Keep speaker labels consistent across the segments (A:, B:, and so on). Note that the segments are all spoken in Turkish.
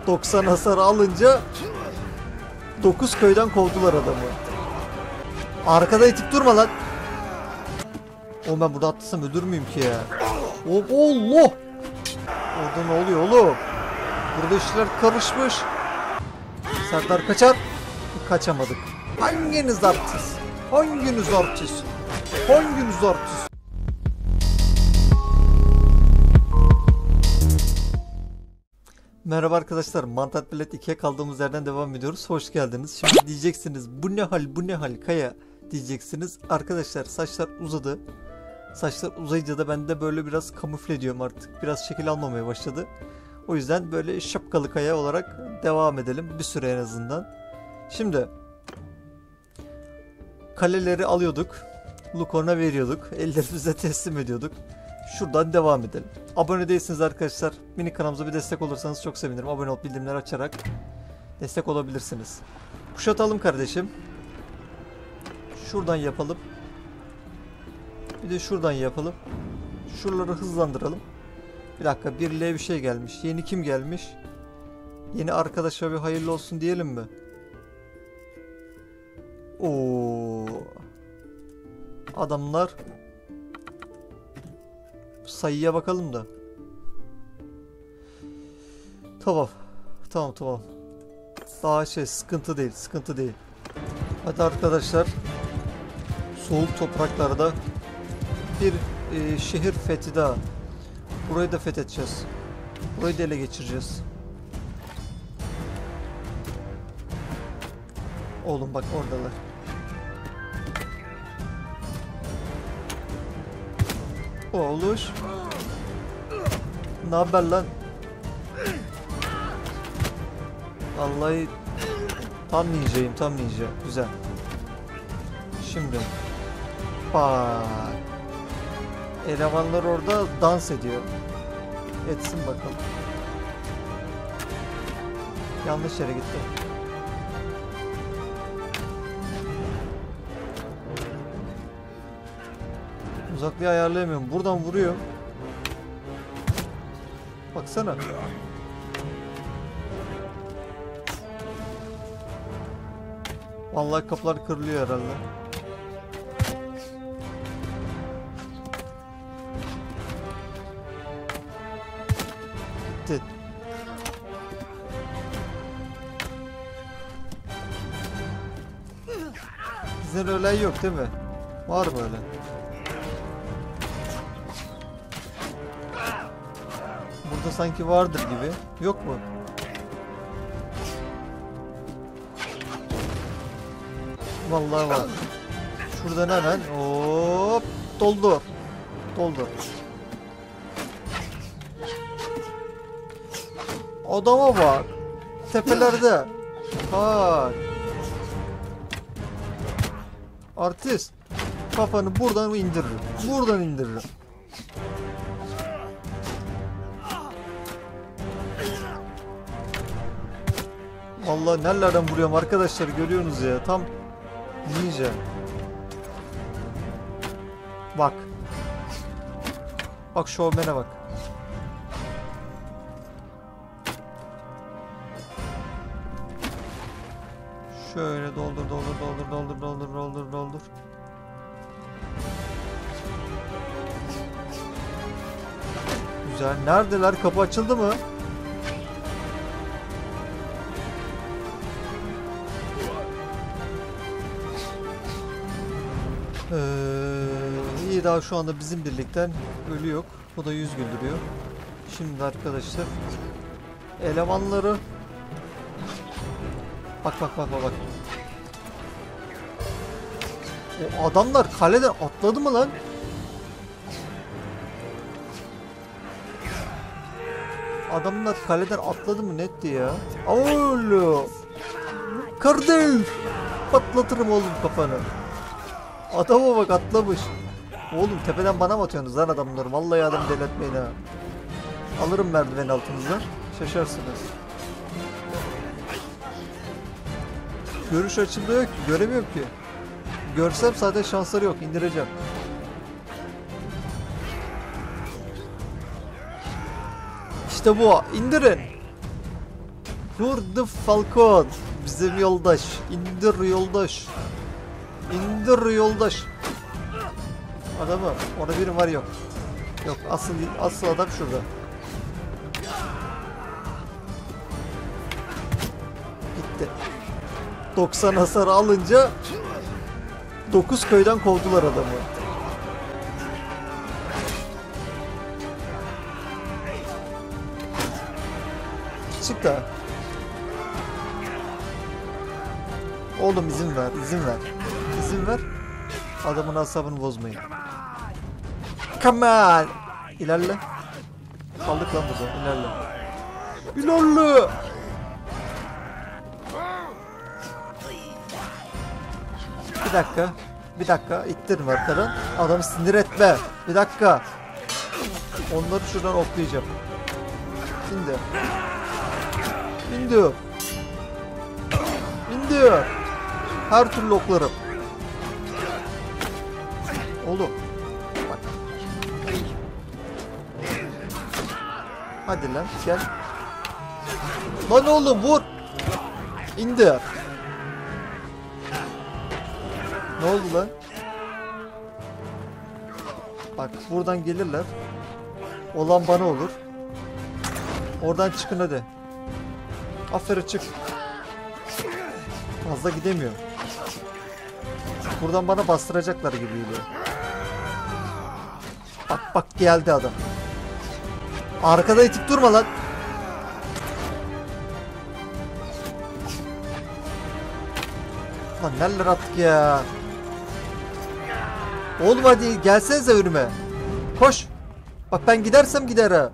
A: 90 hasar alınca 9 köyden kovdular adamı. Arkada itip durma lan. Oğlum ben burada atlasam ölür müyüm ki ya? Allah! Orada ne oluyor oğlum? Burada işler karışmış. Serdar kaçar. Kaçamadık. Hanginiz artist? Hanginiz artist? Hanginiz artist? Merhaba arkadaşlar, Mantat Bilet 2'ye kaldığımız yerden devam ediyoruz. Hoş geldiniz. Şimdi diyeceksiniz bu ne hal, bu ne hal Kaya diyeceksiniz. Arkadaşlar saçlar uzadı. Saçlar uzayınca da ben de böyle biraz kamufle ediyorum artık. Biraz şekil almamaya başladı. O yüzden böyle şapkalı Kaya olarak devam edelim. Bir süre en azından. Şimdi kaleleri alıyorduk. Lukorn'a veriyorduk. Ellerimize teslim ediyorduk. Şuradan devam edelim. Abone değilsiniz arkadaşlar. Mini kanalımıza bir destek olursanız çok sevinirim. Abone olup bildirimleri açarak destek olabilirsiniz. Kuşatalım kardeşim. Şuradan yapalım. Bir de şuradan yapalım. Şuraları hızlandıralım. Bir dakika, birliğe bir şey gelmiş. Yeni kim gelmiş? Yeni arkadaşa bir hayırlı olsun diyelim mi? Oo. Adamlar sayıya bakalım da. Tamam. Daha sıkıntı değil. Hadi arkadaşlar. Soğuk topraklarda bir şehir fethi daha. Burayı da fethedeceğiz. Burayı da ele geçireceğiz. Oğlum bak oradalar. Oğluş. Ne haber lan? Vallahi tam ninja. Güzel. Şimdi bak. Elemanlar orada dans ediyor. Etsin bakalım. Yanlış yere gitti. Uzaklığı ayarlayamıyorum. Buradan vuruyor. Baksana. Vallahi kapılar kırılıyor herhalde. Gitti. Bizden öyle yok değil mi? Var böyle. Burada sanki vardır gibi. Yok mu? Vallahi var. Şuradan hemen hop doldu. Adama bak. Tepelerde. Bak. Artist. Kafanı buradan indiririm. Vallahi nerelerden vuruyorum arkadaşlar, görüyorsunuz ya, tam ninja. Bak şovmene bak. Şöyle doldur. Güzel. Neredeler? Kapı açıldı mı? İyi, daha şu anda bizim birlikten ölü yok. Bu da 100 güldürüyor. Şimdi arkadaşlar elemanları bak. O adamlar kaleden atladı mı lan? Adamlar kaleden atladı mı netti ya? Oğlum. Kardeş. Patlatırım oğlum kafanı. Adama bak, atlamış. Oğlum tepeden bana mı atıyorsunuz lan adamları? Vallahi adam deletmeyin ha. Alırım merdiven altınızdan. Şaşarsınız. Görüş açımda yok ki. Göremiyorum ki. Görsem zaten şansları yok. İndireceğim. İşte bu. İndirin. Vurdu Falcon. Bizim yoldaş. İndir yoldaş. İndir yoldaş. Adamı. Orada biri var yok. Yok asıl adam şurada. Gitti. 90 hasar alınca 9 köyden kovdular adamı. Çık da. Oğlum izin ver, izin ver. İzin ver. Adamın asabını bozmayın. Come on. İlerle. Kaldık lan burada. İlerle. İlerle. Bir dakika. Bir dakika. İttirme arkadan. Adamı sinir etme. Bir dakika. Onları şuradan oklayacağım. Şimdi. İndi. İndi. Her türlü oklarım. Oğlum. Bak. Hadi lan gel. Lan oğlum vur. İndi. Ne oldu lan? Bak buradan gelirler. Olan bana olur. Oradan çıkın hadi. Aferin çık. Fazla gidemiyor. Buradan bana bastıracaklar gibi geliyor. Bak bak geldi adam. Arkada itip durma lan. Lan neler attık ya. Oğlum hadi gelsenize önüme. Koş. Bak ben gidersem gider ha.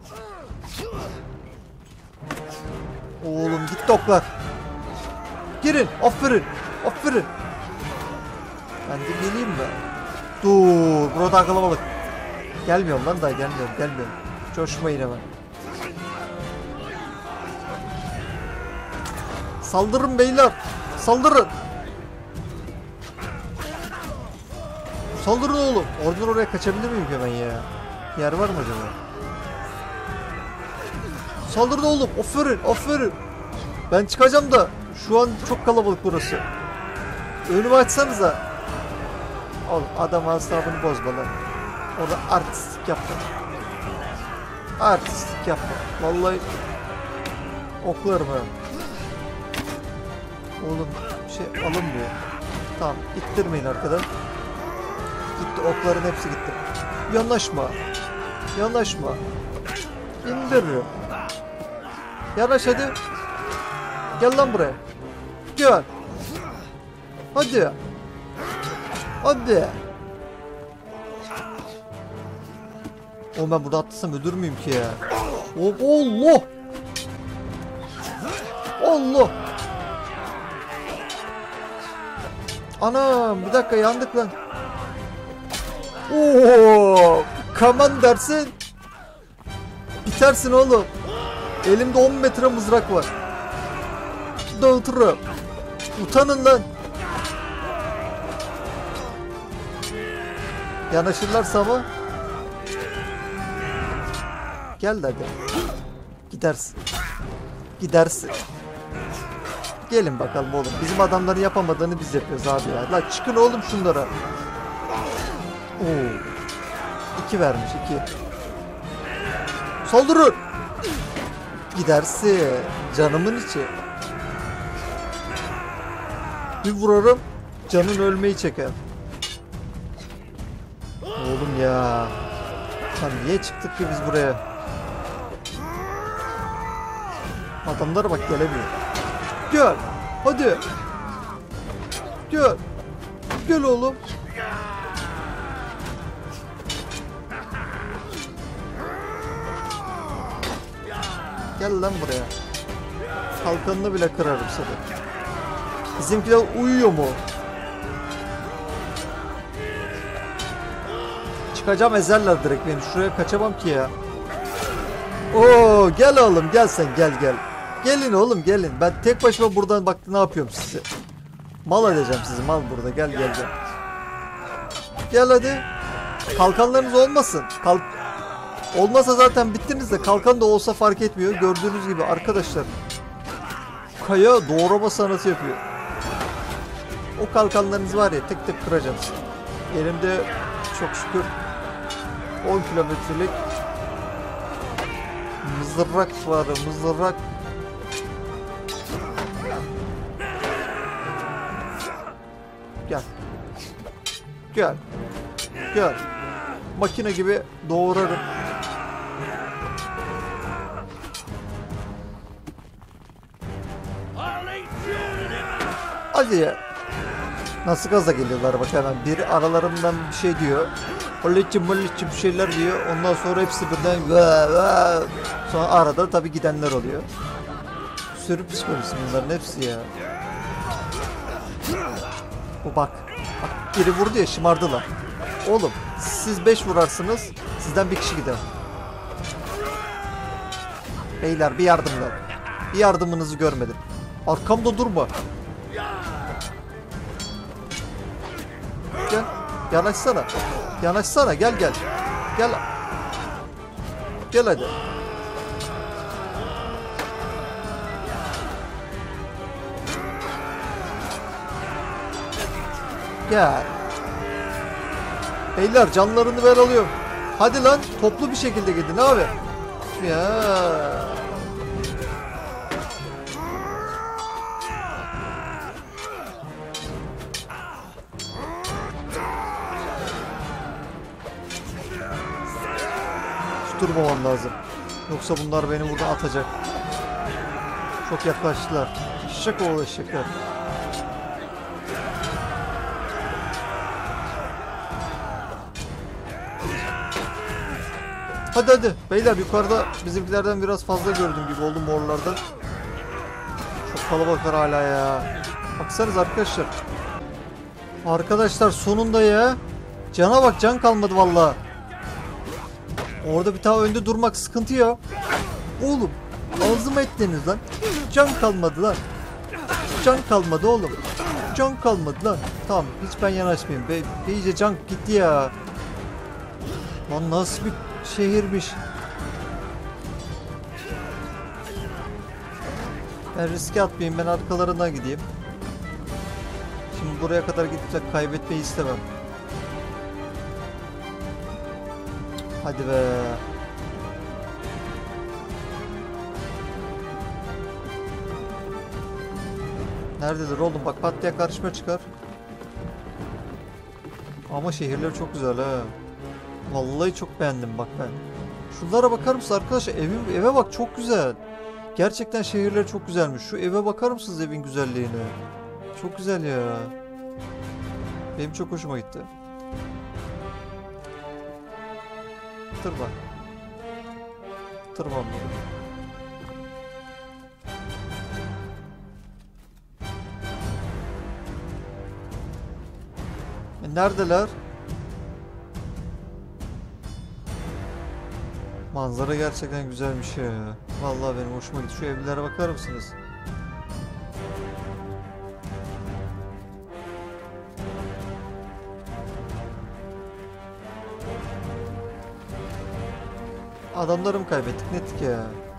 A: Oğlum git oklar. Girin. Aferin. Aferin. Ben de geleyim mi? Dur. Burada kalabalık. Gelmiyorum lan daha gelmiyorum. Gelmiyorum. Coşmayın hemen. Saldırın beyler. Saldırın. Saldırın oğlum. Oradan oraya kaçabilir miyim hemen ya? Yer var mı acaba? Saldırın oğlum. Aferin. Aferin. Ben çıkacağım da. Şu an çok kalabalık burası. Önümü açsanıza. Oğlum adam asabını bozma lan. Orada artistlik yapma. Artistlik yapma. Vallahi oklarım ha. Oğlum şey alınmıyor. Tamam ittirmeyin arkadan. Gitti okların hepsi gitti. Yanaşma. Yanaşma. İndiriyor. Yanaş hadi. Gel lan buraya. Gel. Hadi. Hadi. Oğlum ben burada atlasam ölür müyüm ki ya? Allah. Allah. Anam bir dakika yandık lan. Oo, kaman dersin. Bitersin oğlum. Elimde 10 metre mızrak var. Dağıtırım. Utanın lan. Yanaşırlarsa ama. Gel hadi. Gidersin. Gidersin. Gelin bakalım oğlum. Bizim adamların yapamadığını biz yapıyoruz abi ya. Lan çıkın oğlum şunlara. Oo. 2 vermiş 2. Saldırın. Gidersin. Canımın içi. Bir vurarım. Canın ölmeyi çeker. Oğlum ya. Lan niye çıktık ki biz buraya? Adamlara bak gelemiyor. Gel. Hadi. Gel. Gel oğlum. Gel lan buraya. Kalkanını bile kırarım seni. Bizimkiler uyuyor mu? Çıkacağım ezerler direkt beni. Şuraya kaçamam ki ya. Oo gel oğlum gel sen gel gel. Gelin oğlum gelin. Ben tek başıma buradan bak ne yapıyorum size. Mal edeceğim sizi mal burada. Gel gel gel. Gel hadi. Kalkanlarınız olmasın. Olmasa zaten bittiniz de kalkan da olsa fark etmiyor. Gördüğünüz gibi arkadaşlar. kaya doğrama sanatı yapıyor. O kalkanlarınız var ya, tek tek kıracağım size. Elimde çok şükür 10 kilometrelik mızrak var, mızrak. Gel. Gel. Gel. Makine gibi doğrarım. Hadi ya. Nasıl gaza geliyorlar bak hemen. Biri aralarından bir şey diyor. Halletçim bir şeyler diyor. Ondan sonra hepsi birden sonra arada tabi gidenler oluyor. Sürü psikolojisi bunların hepsi ya. Bu bak. Bak biri vurdu ya, şımardılar. Oğlum siz 5 vurarsınız. Sizden bir kişi gider. Beyler bir yardımlar. Bir yardımınızı görmedim. Arkamda durma. Gel. Yanaşsana. Yanaşsana. Gel gel. Gel. Gel hadi. Gel. Beyler canlarını ben alıyorum. Hadi lan toplu bir şekilde gidin abi. Ya. Durmamam lazım. Yoksa bunlar beni buradan atacak. Çok yaklaştılar. Şak oğlu şaka. Hadi hadi. Beyler yukarıda bizimkilerden biraz fazla gördüğüm gibi oldu morlardan. Çok kalabalıklar hala ya. Baksanız arkadaşlar. Arkadaşlar sonunda ya. Cana bak, can kalmadı vallahi. Orada bir tane önde durmak sıkıntı ya. Oğlum ağzıma ettiniz lan. Can kalmadı lan. Can kalmadı oğlum. Can kalmadı lan. Tamam hiç ben yanaşmayayım. İyice can gitti ya. Lan nasıl bir şehirmiş. Ben riske atmayayım, ben arkalarından gideyim. Şimdi buraya kadar gidip de kaybetmeyi istemem. Hadi be. Nerededir oğlum? Bak pat diye karşıma çıkar. Ama şehirler çok güzel ha. Vallahi çok beğendim bak ben. Şunlara bakar mısınız arkadaşlar? Eve bak çok güzel. Gerçekten şehirler çok güzelmiş. Şu eve bakar mısınız evin güzelliğine? Çok güzel ya. Benim çok hoşuma gitti. Tırman. Tırman. Neredeler? Manzara gerçekten güzelmiş ya. Vallahi benim hoşuma gitti. Şu evlere bakar mısınız? Adamlarımı kaybettik nettik ya.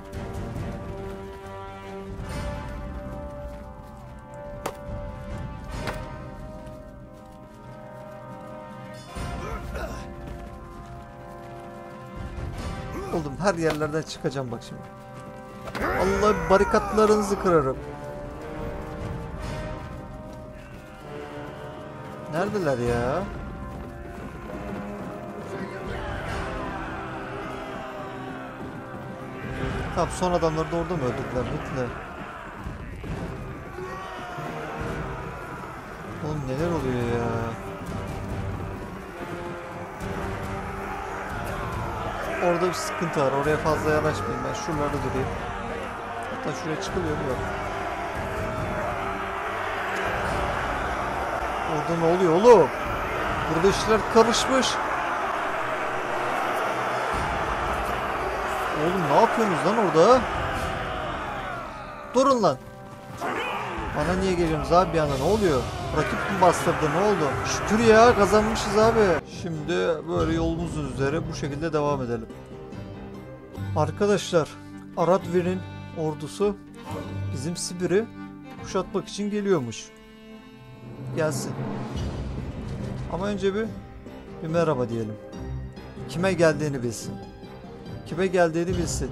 A: Oğlum her yerlerden çıkacağım bak şimdi. Allah barikatlarınızı kırarım. Neredeler ya? Tamam son adamları da orada mı öldürdüler? Gittiler. Oğlum neler oluyor ya? Orada bir sıkıntı var. Oraya fazla yanaşmayayım. Ben şuralarda durayım. Hatta şuraya çıkılıyor mu? Yok. Orada ne oluyor oğlum? Burada işler karışmış. Oğlum ne yapıyorsunuz lan orada? Durun lan. Bana niye geliyorsunuz abi bir anda, ne oluyor? Rakip mi bastırdı, ne oldu? Şükür ya kazanmışız abi. Şimdi böyle yolumuzun üzere bu şekilde devam edelim. Arkadaşlar Aradvir'in ordusu Bizim Sibir'i kuşatmak için geliyormuş. Gelsin. Ama önce bir merhaba diyelim. Kime geldiğini bilsin. Kime geldiğini bilsin.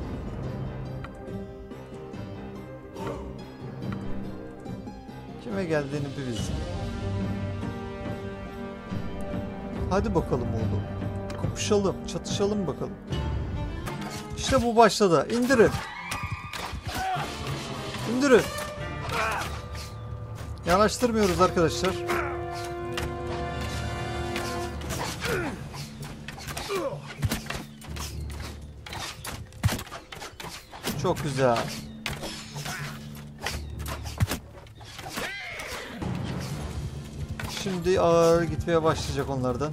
A: Kime geldiğini bir bilsin. Hadi bakalım oğlum. Kapışalım, çatışalım bakalım. İşte bu başladı. İndirin. İndirin. Yanaştırmıyoruz arkadaşlar. Çok güzel. Şimdi ağır gitmeye başlayacak onlardan.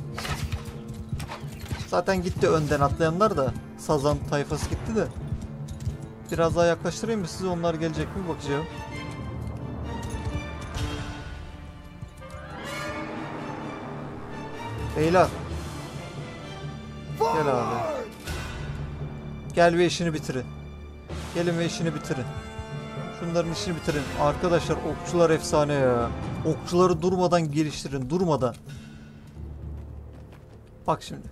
A: Zaten gitti önden atlayanlar da. Sazan tayfası gitti de. Biraz daha yaklaştırayım mı size, onlar gelecek mi bakacağım. Beyler. Gel abi. Gel ve işini bitirin. Gelin ve işini bitirin. Şunların işini bitirin. Arkadaşlar okçular efsane ya. Okçuları durmadan geliştirin. Durmadan. Bak şimdi.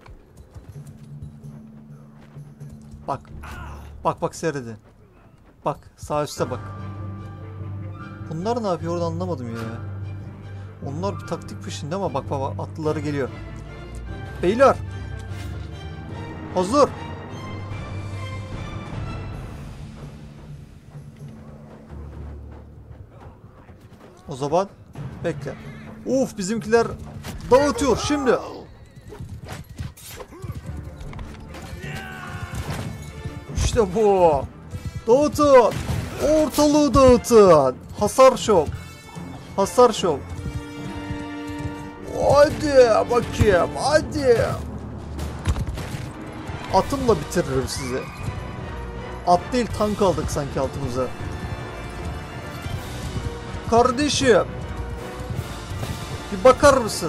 A: Bak. Bak bak seyredin. Bak sağ üstte bak. Bunlar ne yapıyor orada anlamadım ya. Onlar bir taktik peşinde ama bak bak atlıları geliyor. Beyler. Hazır. O zaman bekle. Uf bizimkiler dağıtıyor şimdi. İşte bu. Dağıtın. Ortalığı dağıtın. Hasar şov. Hasar şov. Hadi bakayım hadi. Atımla bitiririm sizi. At değil tank aldık sanki altımıza. Kardeşim. Bir bakar mısın?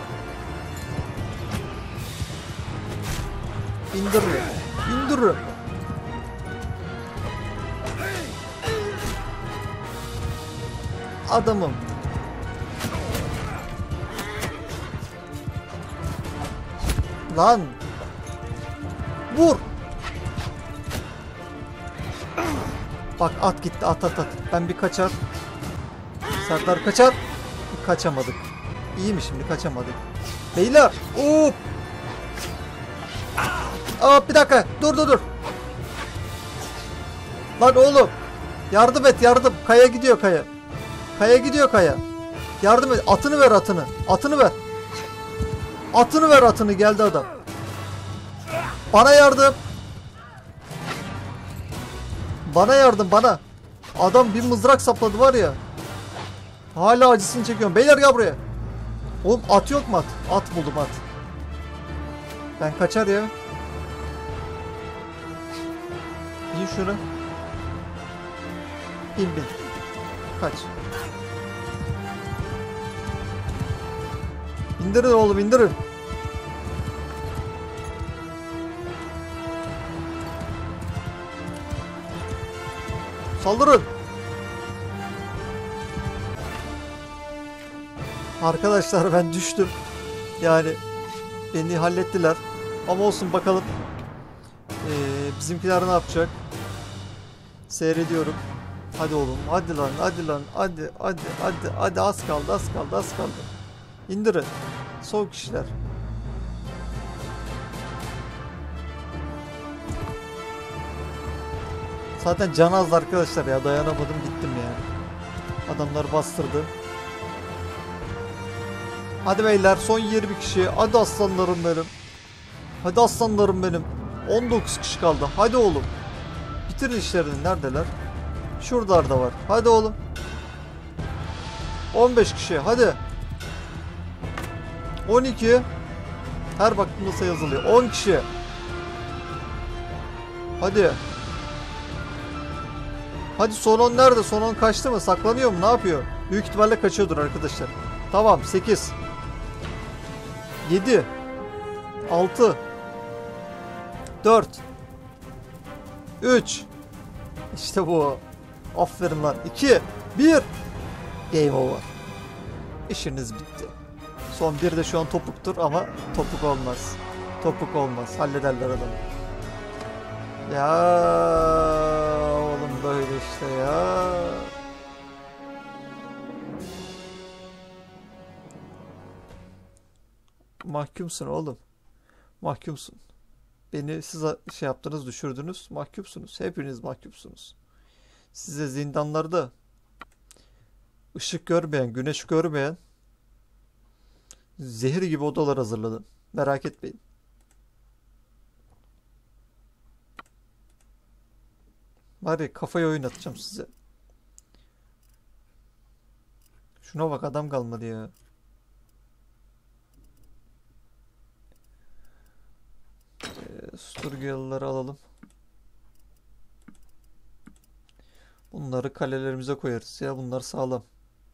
A: İndirin. İndirin. Adamım. Lan. Vur. Bak at gitti at. Ben bir kaçar. Serdar kaçar. Kaçamadık. İyi mi şimdi kaçamadık. Beyler. Hop. Aa bir dakika. Dur. Lan oğlum. Yardım et yardım. Kaya gidiyor kaya. Kaya gidiyor kaya. Yardım et. Atını ver atını. Atını ver. Atını ver atını. Geldi adam. Bana yardım. Bana yardım bana. Adam bir mızrak sapladı var ya. Hala acısını çekiyorum. Beyler gel buraya. Oğlum at yok mu at? At buldum at. Ben kaçar ya. Bin şunu. Bin. Kaç. İndirin oğlum indirin. Saldırın. Arkadaşlar ben düştüm. Yani beni hallettiler. Ama olsun bakalım. Bizimkiler ne yapacak? Seyrediyorum. Hadi oğlum. Hadi lan. Hadi az kaldı. İndirin. Son kişiler. Zaten can azdı arkadaşlar ya. Dayanamadım gittim yani. Adamlar bastırdı. Hadi beyler son 20 kişi. Hadi aslanlarım benim. 19 kişi kaldı. Hadi oğlum. Bitirin işlerini. Neredeler? Şuralarda var. Hadi oğlum. 15 kişi. Hadi. 12. Her baktığımda sayı yazılıyor. 10 kişi. Hadi. Hadi son 10 nerede? Son 10 kaçtı mı? Saklanıyor mu? Ne yapıyor? Büyük ihtimalle kaçıyordur arkadaşlar. Tamam 8. 7. 6. 4. 3. İşte bu. Aferin lan. 2, 1. Game over. İşiniz bitti. Son bir de şu an topuktur ama topuk olmaz. Topuk olmaz. Hallederler adamı. Ya oğlum böyle işte ya. Mahkumsun oğlum. Mahkumsun. Beni siz şey yaptınız, düşürdünüz. Mahkumsunuz. Hepiniz mahkumsunuz. Size zindanlarda ışık görmeyen, güneş görmeyen zehir gibi odalar hazırladım. Merak etmeyin. Var ya, kafayı oynatacağım size. Şuna bak, adam kalmadı ya. Sturgiyalıları alalım. Bunları kalelerimize koyarız ya. Bunlar sağlam.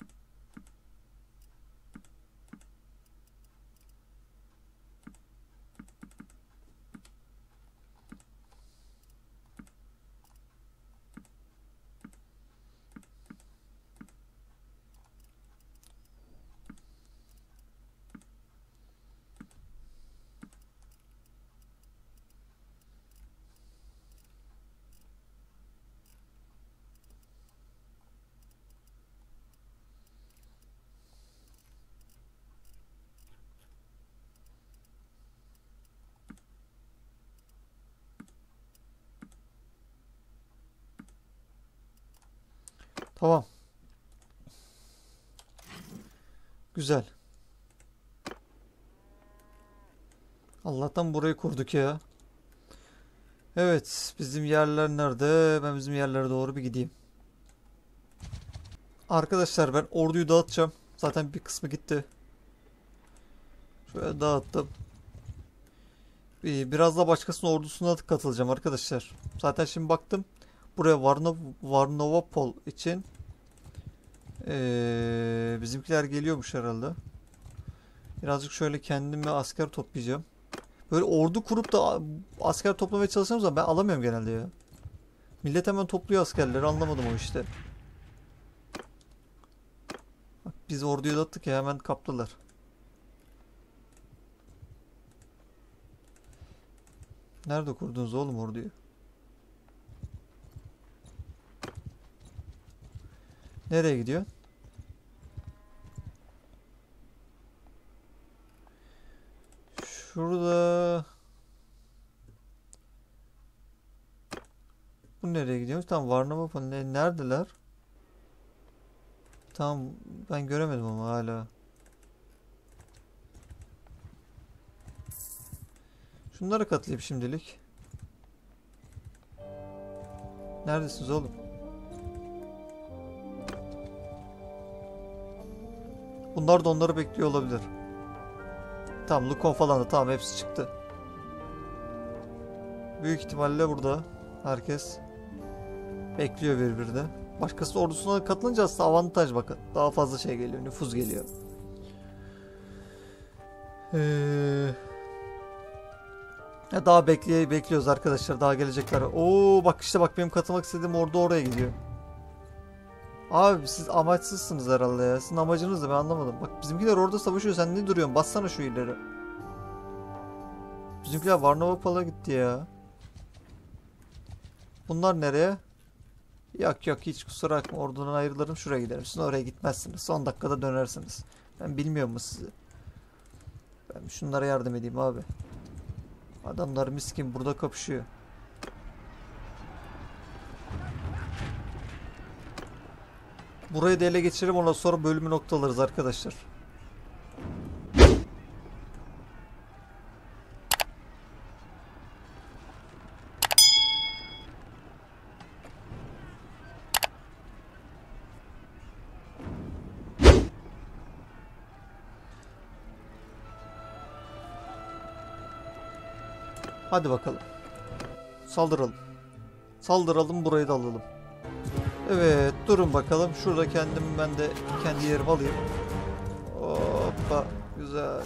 A: Tamam. Güzel. Allah'tan burayı kurduk ya. Evet, bizim yerler nerede? Ben bizim yerlere doğru bir gideyim. Arkadaşlar, ben orduyu dağıtacağım. Zaten bir kısmı gitti. Şöyle dağıttım. Biraz da başkasının ordusuna katılacağım arkadaşlar. Zaten şimdi baktım. Buraya Varnovopol için bizimkiler geliyormuş herhalde. Birazcık şöyle kendime asker toplayacağım. Böyle ordu kurup da asker toplamaya çalışacağım zaman ben alamıyorum genelde ya. Millet hemen topluyor askerleri, anlamadım o işte. Bak, biz orduyu dağıttık ya, hemen kaptılar. Nerede kurdunuz oğlum orduyu? Nereye gidiyor? Şurada. Bu nereye gidiyor? Tamam, Varnava falan. Neredeler? Tamam, ben göremedim ama hala. Şunlara katılayım şimdilik. Neredesiniz oğlum? Bunlar da onları bekliyor olabilir. Tamam, Lukon falan da tamam, hepsi çıktı. Büyük ihtimalle burada herkes bekliyor birbirini. Başkası ordusuna katılınca aslında avantaj, bakın. Daha fazla şey geliyor, nüfuz geliyor. Ya daha bekliyoruz arkadaşlar, daha gelecekler. Oo bak işte, bak benim katılmak istediğim ordu oraya gidiyor. Abi siz amaçsızsınız herhalde ya. Sizin amacınız da ben anlamadım. Bak bizimkiler orada savaşıyor, sen ne duruyorsun? Bassana şu ileri. Bizimkiler Varnovopol'a gitti ya. Bunlar nereye? Yok yok, hiç kusura bakma, ordudan ayrılırım, şuraya giderim. Siz oraya gitmezsiniz. Son dakikada dönersiniz. Ben bilmiyor mu sizi? Ben şunlara yardım edeyim abi. Adamlar miskin burada kapışıyor. Burayı da ele geçirelim, ondan sonra bölümü noktalarız arkadaşlar. Hadi bakalım. Saldıralım. Saldıralım, burayı da alalım. Evet, durun bakalım. Şurada ben de kendi yerimi alayım. Hoppa, güzel.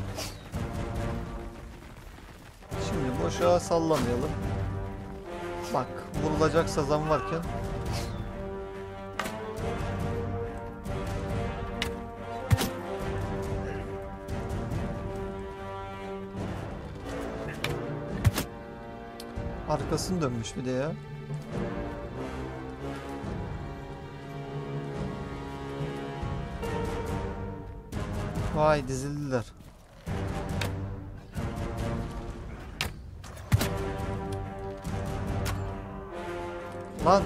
A: Şimdi boşa sallamayalım. Bak, vurulacak sazan varken. Arkasını dönmüş bir de ya. Vay, dizildiler. Lan.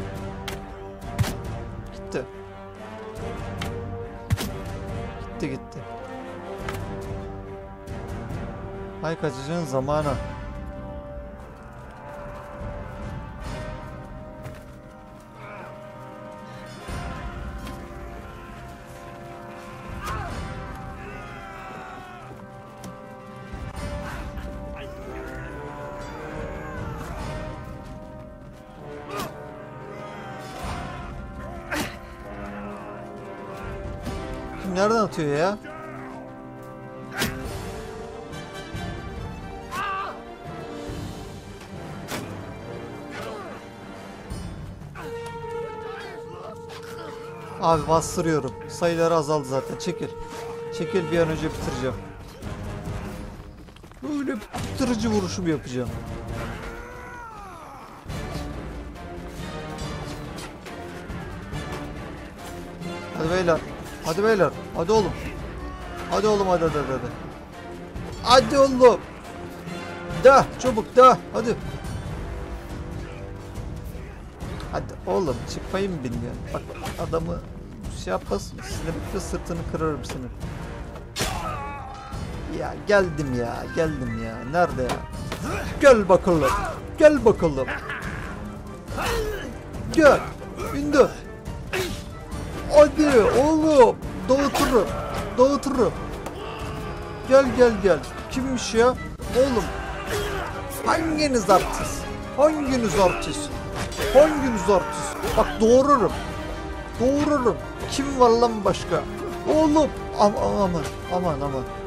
A: Gitti. Gitti. Hay kaçacağın zamana. Nereden atıyor ya? Abi bastırıyorum. Sayıları azaldı zaten. Çekil. Çekil, bir an önce bitireceğim. Böyle bitirici vuruşumu yapacağım. Hadi beyler. Hadi beyler. Hadi oğlum. Hadi oğlum, hadi. Hadi oğlum. Da çabuk da. Hadi. Hadi oğlum, çıkmayı mı bilmiyorsun? Bak adamı şey yapmasın. Sinirlikle sırtını kırarım senin. Ya geldim ya. Nerede ya? Gel bakalım. Gel. İndir. Hadi oğlum. Dağıtırım. Gel. Kimmiş ya? Oğlum. Hanginiz artist? Bak doğururum. Kim var lan başka? Oğlum. Aman.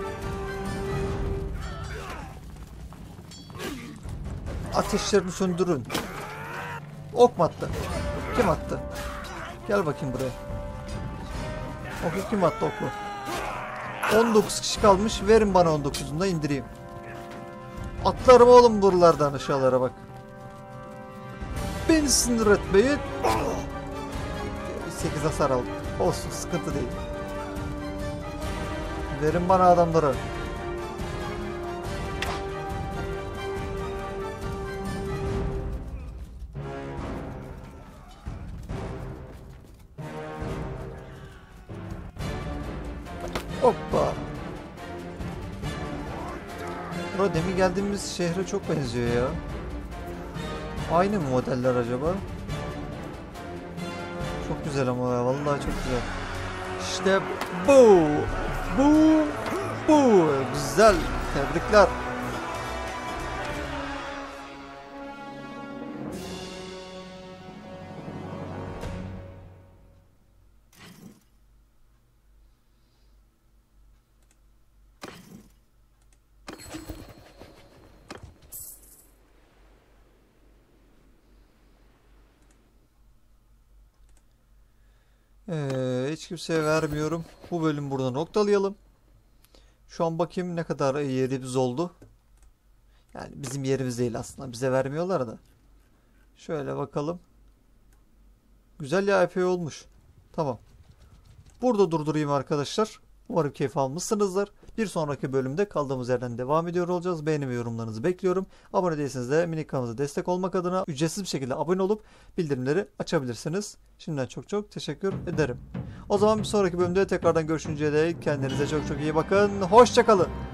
A: Ateşlerini söndürün. Ok mu attı? Kim attı? Gel bakayım buraya. Oku kim attı oku? 19 kişi kalmış. Verin bana 19'unu da indireyim. Atlarım oğlum buralardan aşağılara bak. Beni sinir etmeyin. 8 hasar aldım. Olsun, sıkıntı değil. Verin bana adamları. Hoppa. Bura demin geldiğimiz şehre çok benziyor ya. Aynı mı modeller acaba? Çok güzel ama ya, vallahi çok güzel. İşte bu. Güzel. Tebrikler. Hiç kimseye vermiyorum. Bu bölüm burada noktalayalım. Şu an bakayım ne kadar yerimiz oldu. Yani bizim yerimiz değil aslında. Bize vermiyorlar da. Şöyle bakalım. Güzel ya, epey olmuş. Tamam. Burada durdurayım arkadaşlar. Umarım keyif almışsınızdır. Bir sonraki bölümde kaldığımız yerden devam ediyor olacağız. Beğeni ve yorumlarınızı bekliyorum. Abone değilseniz de minik kanalımıza destek olmak adına ücretsiz bir şekilde abone olup bildirimleri açabilirsiniz. Şimdiden çok teşekkür ederim. O zaman bir sonraki bölümde tekrardan görüşünceye dek kendinize çok iyi bakın. Hoşça kalın.